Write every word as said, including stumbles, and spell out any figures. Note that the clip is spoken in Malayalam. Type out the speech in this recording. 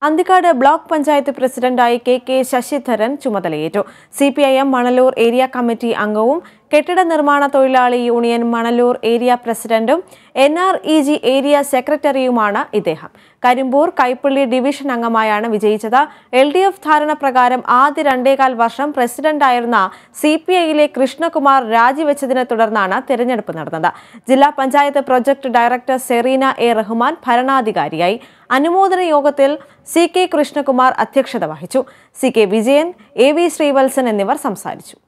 അന്തിക്കാട് ബ്ലോക്ക് പഞ്ചായത്ത് പ്രസിഡന്റായി കെ കെ ശശിധരൻ ചുമതലയേറ്റു. C P I M Manalur area committee അംഗവും കെട്ടിട നിർമ്മാണ തൊഴിലാളി യൂണിയൻ മണലൂർ ഏരിയ പ്രസിഡന്റും N R E G area സെക്രട്ടറിയുമാണ് ഇദ്ദേഹം. കരിമ്പൂർ കൈപ്പള്ളി ഡിവിഷൻ അംഗമായാണ് വിജയിച്ചത്. എൽ ഡി എഫ് ധാരണ പ്രകാരം ആദ്യ രണ്ടേകാൽ വർഷം പ്രസിഡന്റായിരുന്ന സി പി ഐയിലെ കൃഷ്ണകുമാർ രാജിവെച്ചതിനെ തുടർന്നാണ് തെരഞ്ഞെടുപ്പ് നടന്നത്. ജില്ലാ panchayat project director Serena A Rahman ഭരണാധികാരിയായി. അനുമോദന യോഗത്തിൽ സി കെ കൃഷ്ണകുമാർ അധ്യക്ഷത വഹിച്ചു. C K Vijayan, A V Sreevalsan എന്നിവർ സംസാരിച്ചു.